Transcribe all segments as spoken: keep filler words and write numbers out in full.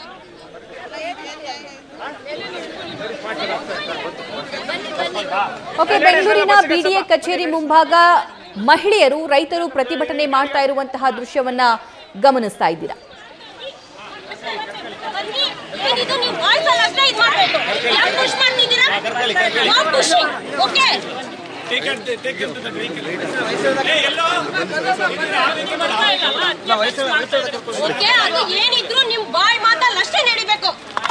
Okay, ಬೆಂಗಳೂರಿನ BDA ಕಚೇರಿ ಮುಂಭಾಗ ಮಹಿಳೆಯರು ರೈತರು ಪ್ರತಿಭಟನೆ ಮಾಡ್ತಾ ಇರುವಂತಹ ದೃಶ್ಯವನ್ನ ಗಮನಿಸ್ತಾ ಇದ್ದೀರಾ. ಏನಿದ್ರು ನಿಮ್ ಬಾಯ್ ಮಾತಲ್ಲ ಅಷ್ಟೇ ನಡಿಬೇಕು.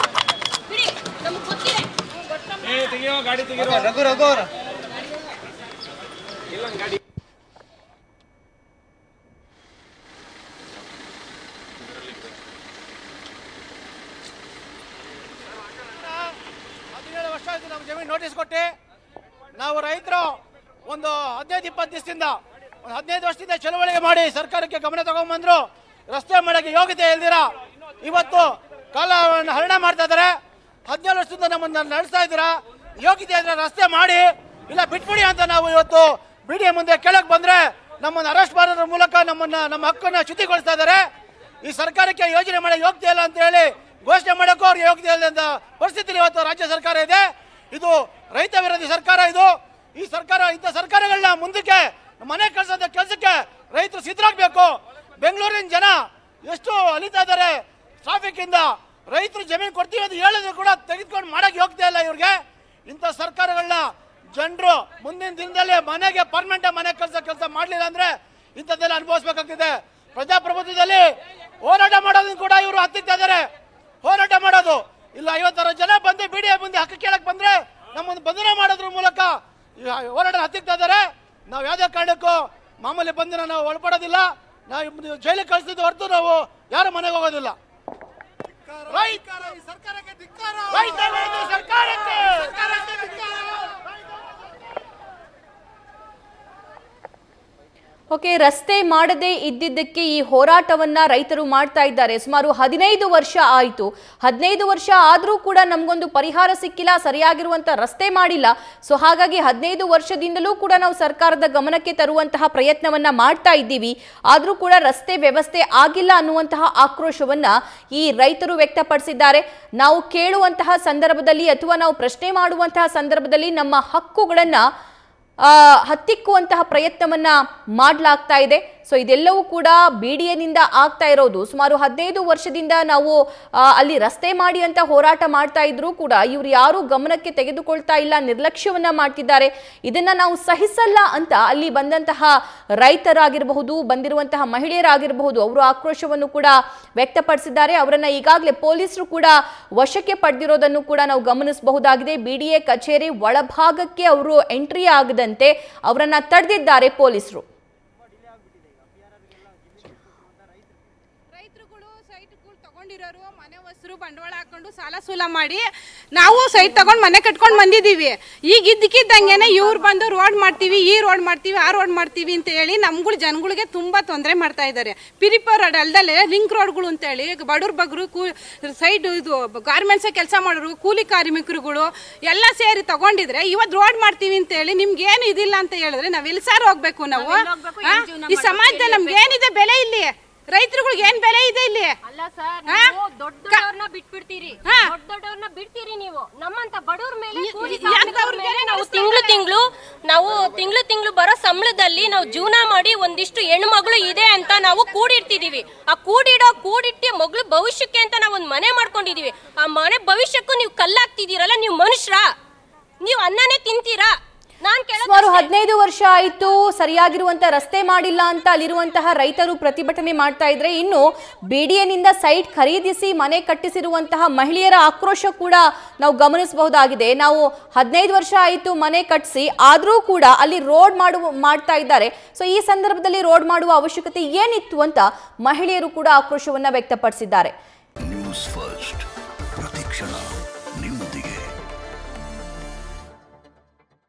ಹದಿನೇಳು ವರ್ಷ ಆಯ್ತು ನಮ್ಗೆ ಜಮೀನು ನೋಟಿಸ್ ಕೊಟ್ಟು. ನಾವು ರೈತರು ಒಂದು ಹದಿನೈದು ಇಪ್ಪತ್ತು ದಿವಸದಿಂದ ಒಂದು ಹದಿನೈದು ವರ್ಷದಿಂದ ಚಳವಳಿಗೆ ಮಾಡಿ ಸರ್ಕಾರಕ್ಕೆ ಗಮನ ತಗೊಂಡ್ಬಂದ್ರು. ರಸ್ತೆ ಮಾಡಕ್ಕೆ ಯೋಗ್ಯತೆ ಇಲ್ದಿರ ಇವತ್ತು ಕಾಲವನ್ನು ಹರಣ ಮಾಡ್ತಾ ಇದ್ದಾರೆ. ಹದಿನೇಳು ವರ್ಷದಿಂದ ನಮ್ಮನ್ನ ನಡೆಸ್ತಾ ಇದ್ದೀರಾ. ಯೋಗ್ಯತೆ ಇದ್ರೆ ರಸ್ತೆ ಮಾಡಿ, ಇಲ್ಲ ಬಿಟ್ಬಿಡಿ ಅಂತ ನಾವು ಇವತ್ತು ಬಿಡಿಎ ಮುಂದೆ ಕೇಳಕ್ ಬಂದ್ರೆ ನಮ್ಮನ್ನು ಅರೆಸ್ಟ್ ಮಾಡೋದ್ರ ಮೂಲಕ ನಮ್ಮನ್ನ ನಮ್ಮ ಹಕ್ಕನ್ನು ಚ್ಯುತಿಗೊಳಿಸ್ತಾ ಇದ್ದಾರೆ. ಈ ಸರ್ಕಾರಕ್ಕೆ ಯೋಜನೆ ಮಾಡೋ ಯೋಗ್ಯತೆ ಇಲ್ಲ ಅಂತ ಹೇಳಿ ಘೋಷಣೆ ಮಾಡೋಕ್ಕೂ ಅವ್ರಿಗೆ ಯೋಗ್ಯತೆ ಇಲ್ಲ ಅಂತ ಪರಿಸ್ಥಿತಿ ಇವತ್ತು ರಾಜ್ಯ ಸರ್ಕಾರ ಇದೆ. ಇದು ರೈತ ವಿರೋಧಿ ಸರ್ಕಾರ. ಇದು ಈ ಸರ್ಕಾರ ಇಂಥ ಸರ್ಕಾರಗಳನ್ನ ಮುಂದಕ್ಕೆ ಮನೆ ಕಳಿಸೋದ ಕೆಲಸಕ್ಕೆ ರೈತರು ಸಿದ್ಧರಾಗಬೇಕು. ಬೆಂಗಳೂರಿನ ಜನ ಎಷ್ಟು ಅಲಿತಾ ಇದ್ದಾರೆ ಟ್ರಾಫಿಕ್ ಇಂದ. ರೈತರು ಜಮೀನು ಕೊಡ್ತೀವಿ ಅಂತ ಹೇಳಿದ್ರು ಕೂಡ ತೆಗೆದುಕೊಂಡು ಮಾಡಕ್ಕೆ ಯೋಗ್ಯತೆ ಇಲ್ಲ ಇವ್ರಿಗೆ. ಇಂಥ ಸರ್ಕಾರಗಳನ್ನ ಜನರು ಮುಂದಿನ ದಿನದಲ್ಲಿ ಮನೆಗೆ ಪರ್ಮನೆಂಟ್ ಮನೆ ಕಳ್ಸೋ ಕೆಲಸ ಮಾಡಲಿಲ್ಲ ಅಂದ್ರೆ ಇಂಥದ್ದೆಲ್ಲ ಅನುಭವಿಸಬೇಕಾಗ್ತಿದೆ. ಪ್ರಜಾಪ್ರಭುತ್ವದಲ್ಲಿ ಹೋರಾಟ ಮಾಡೋದನ್ನು ಕೂಡ ಇವರು ಹತ್ತಿತ್ತಾ ಇದ್ದಾರೆ. ಹೋರಾಟ ಮಾಡೋದು ಇಲ್ಲ, ಐವತ್ತಾರು ಜನ ಬಂದು ಬಿಡಿಎ ಮುಂದೆ ಹಕ್ಕು ಕೇಳಕ್ ಬಂದ್ರೆ ನಮ್ಮನ್ನು ಬಂಧನ ಮಾಡೋದ್ರ ಮೂಲಕ ಹೋರಾಟ ಹತ್ತಿತ್ತಾ ಇದ್ದಾರೆ. ನಾವು ಯಾವುದೇ ಕಾರಣಕ್ಕೂ ಮಾಮೂಲಿ ಬಂಧನ ನಾವು ಒಳಪಡೋದಿಲ್ಲ. ನಾವು ಜೈಲಿಗೆ ಕಳಿಸ್ತಿದ್ದು ಹೊರತು ನಾವು ಯಾರು ಮನೆಗೆ ಹೋಗೋದಿಲ್ಲ. ಓಕೆ, ರಸ್ತೆ ಮಾಡದೇ ಇದ್ದಿದ್ದಕ್ಕೆ ಈ ಹೋರಾಟವನ್ನ ರೈತರು ಮಾಡ್ತಾ ಇದ್ದಾರೆ. ಸುಮಾರು ಹದಿನೈದು ವರ್ಷ ಆಯಿತು. ಹದಿನೈದು ವರ್ಷ ಆದರೂ ಕೂಡ ನಮಗೊಂದು ಪರಿಹಾರ ಸಿಕ್ಕಿಲ್ಲ, ಸರಿಯಾಗಿರುವಂಥ ರಸ್ತೆ ಮಾಡಿಲ್ಲ. ಸೊ ಹಾಗಾಗಿ ಹದಿನೈದು ವರ್ಷದಿಂದಲೂ ಕೂಡ ನಾವು ಸರ್ಕಾರದ ಗಮನಕ್ಕೆ ತರುವಂತಹ ಪ್ರಯತ್ನವನ್ನ ಮಾಡ್ತಾ ಇದ್ದೀವಿ. ಆದರೂ ಕೂಡ ರಸ್ತೆ ವ್ಯವಸ್ಥೆ ಆಗಿಲ್ಲ ಅನ್ನುವಂತಹ ಆಕ್ರೋಶವನ್ನ ಈ ರೈತರು ವ್ಯಕ್ತಪಡಿಸಿದ್ದಾರೆ. ನಾವು ಕೇಳುವಂತಹ ಸಂದರ್ಭದಲ್ಲಿ ಅಥವಾ ನಾವು ಪ್ರಶ್ನೆ ಮಾಡುವಂತಹ ಸಂದರ್ಭದಲ್ಲಿ ನಮ್ಮ ಹಕ್ಕುಗಳನ್ನ ಹತ್ತಿಕ್ಕುವಂತಹ ಪ್ರಯತ್ನವನ್ನ ಮಾಡಲಾಗ್ತಾ ಇದೆ. ಸೊ ಇದೆಲ್ಲವೂ ಕೂಡ ಬಿಡಿಎನಿಂದ ಆಗ್ತಾ ಇರೋದು. ಸುಮಾರು ಹದಿನೈದು ವರ್ಷದಿಂದ ನಾವು ಅಲ್ಲಿ ರಸ್ತೆ ಮಾಡಿ ಅಂತ ಹೋರಾಟ ಮಾಡ್ತಾ ಇದ್ರೂ ಕೂಡ ಇವರು ಯಾರು ಗಮನಕ್ಕೆ ತೆಗೆದುಕೊಳ್ತಾ ಇಲ್ಲ, ನಿರ್ಲಕ್ಷ್ಯವನ್ನ ಮಾಡ್ತಿದ್ದಾರೆ. ಇದನ್ನ ನಾವು ಸಹಿಸಲ್ಲ ಅಂತ ಅಲ್ಲಿ ಬಂದಂತಹ ರೈತರಾಗಿರಬಹುದು, ಬಂದಿರುವಂತಹ ಮಹಿಳೆಯರಾಗಿರಬಹುದು, ಅವರು ಆಕ್ರೋಶವನ್ನು ಕೂಡ ವ್ಯಕ್ತಪಡಿಸಿದ್ದಾರೆ. ಅವರನ್ನ ಈಗಾಗಲೇ ಪೊಲೀಸರು ಕೂಡ ವಶಕ್ಕೆ ಪಡೆದಿರೋದನ್ನು ಕೂಡ ನಾವು ಗಮನಿಸಬಹುದಾಗಿದೆ. ಬಿಡಿಎ ಕಚೇರಿ ಒಳಭಾಗಕ್ಕೆ ಅವರು ಎಂಟ್ರಿ ಆಗದಂತೆ ಅವರನ್ನ ತಡೆದಿದ್ದಾರೆ ಪೊಲೀಸರು. ಮನೆ ವಸರು ಬಂಡವಾಳ ಹಾಕೊಂಡು ಸಾಲ ಸೂಲ ಮಾಡಿ ನಾವು ಸೈಟ್ ತಗೊಂಡು ಮನೆ ಕಟ್ಕೊಂಡು ಬಂದಿದ್ದೀವಿ. ಈಗ ಇದ್ದಕ್ಕಿದ್ದಂಗೆನೆ ಇವ್ರು ಬಂದು ರೋಡ್ ಮಾಡ್ತೀವಿ, ಈ ರೋಡ್ ಮಾಡ್ತೀವಿ, ಆ ರೋಡ್ ಮಾಡ್ತೀವಿ ಅಂತ ಹೇಳಿ ನಮ್ಗಳು ಜನಗಳಿಗೆ ತುಂಬಾ ತೊಂದರೆ ಮಾಡ್ತಾ ಇದ್ದಾರೆ. ಪಿರಿಪ ರೋಡ್ ಅಲ್ದಲ್ಲೇ ಲಿಂಕ್ ರೋಡ್ಗಳು ಅಂತ ಹೇಳಿ ಬಡವ್ರ ಬಗ್ರು ಕೂ ಸೈಡ್ ಇದು ಗಾರ್ಮೆಂಟ್ಸ್ ಕೆಲಸ ಮಾಡೋರು, ಕೂಲಿ ಕಾರ್ಮಿಕರುಗಳು ಎಲ್ಲ ಸೇರಿ ತಗೊಂಡಿದ್ರೆ ಇವತ್ತು ರೋಡ್ ಮಾಡ್ತೀವಿ ಅಂತ ಹೇಳಿ ನಿಮ್ಗೆ ಏನು ಇದಿಲ್ಲ ಅಂತ ಹೇಳಿದ್ರೆ ನಾವ್ ಎಲ್ಲಿ ಸಾರ್ ಹೋಗ್ಬೇಕು? ನಾವು ಈ ಸಮಾಜದಲ್ಲಿ ನಮ್ಗೆ ಏನಿದೆ ಬೆಲೆ? ಇಲ್ಲಿ ರೈತರುಗಳಿಗೆ ಏನ್ ಬೆಲೆ ಇದೆ ಇಲ್ಲಿ? ಅಲ್ಲ ಸರ್, ನೀವು ದೊಡ್ಡದವ್ರನ್ನ ಬಿಟ್ಬಿಡ್ತೀರಿ, ದೊಡ್ಡ ದೊಡ್ಡವ್ರನ್ನ ಬಿಡ್ತೀರಿ. ನೀವು ನಮ್ಮಂತ ಬಡವ್ರ ಮೇಲೆ ನಾವು ತಿಂಗಳು ತಿಂಗಳು ನಾವು ತಿಂಗಳು ತಿಂಗಳು ಬರೋ ಸಂಬಳದಲ್ಲಿ ನಾವು ಜೀವನ ಮಾಡಿ ಒಂದಿಷ್ಟು ಹೆಣ್ಣು ಮಗಳು ಇದೆ ಅಂತ ನಾವು ಕೂಡಿರ್ತಿದೀವಿ. ಆ ಕೂಡಿಡೋ ಕೂಡಿಟ್ಟಿ ಮಗಳು ಭವಿಷ್ಯಕ್ಕೆ ಅಂತ ನಾವು ಒಂದು ಮನೆ ಮಾಡ್ಕೊಂಡಿದೀವಿ. ಆ ಮನೆ ಭವಿಷ್ಯಕ್ಕೂ ನೀವು ಕಲ್ಲಾಗ್ತಿದ್ದೀರಲ್ಲ, ನೀವು ಮನುಷ್ಯರ? ನೀವು ಅನ್ನನೇ ತಿಂತೀರಾ? ಸುಮಾರು ಹದಿನೈದು ವರ್ಷ ಆಯಿತು, ಸರಿಯಾಗಿರುವಂತಹ ರಸ್ತೆ ಮಾಡಿಲ್ಲ ಅಂತ ಅಲ್ಲಿರುವಂತಹ ರೈತರು ಪ್ರತಿಭಟನೆ ಮಾಡ್ತಾ ಇದ್ರೆ, ಇನ್ನು ಬಿಡಿಎನಿಂದ ಸೈಟ್ ಖರೀದಿಸಿ ಮನೆ ಕಟ್ಟಿಸಿರುವಂತಹ ಮಹಿಳೆಯರ ಆಕ್ರೋಶ ಕೂಡ ನಾವು ಗಮನಿಸಬಹುದಾಗಿದೆ. ನಾವು ಹದಿನೈದು ವರ್ಷ ಆಯಿತು ಮನೆ ಕಟ್ಟಿಸಿ, ಆದರೂ ಕೂಡ ಅಲ್ಲಿ ರೋಡ್ ಮಾಡುವ ಮಾಡ್ತಾ ಇದ್ದಾರೆ. ಸೊ ಈ ಸಂದರ್ಭದಲ್ಲಿ ರೋಡ್ ಮಾಡುವ ಅವಶ್ಯಕತೆ ಏನಿತ್ತು ಅಂತ ಮಹಿಳೆಯರು ಕೂಡ ಆಕ್ರೋಶವನ್ನ ವ್ಯಕ್ತಪಡಿಸಿದ್ದಾರೆ. ನ್ಯೂಸ್ ಫಸ್ಟ್ ಪ್ರತಿಕ್ಷಣ.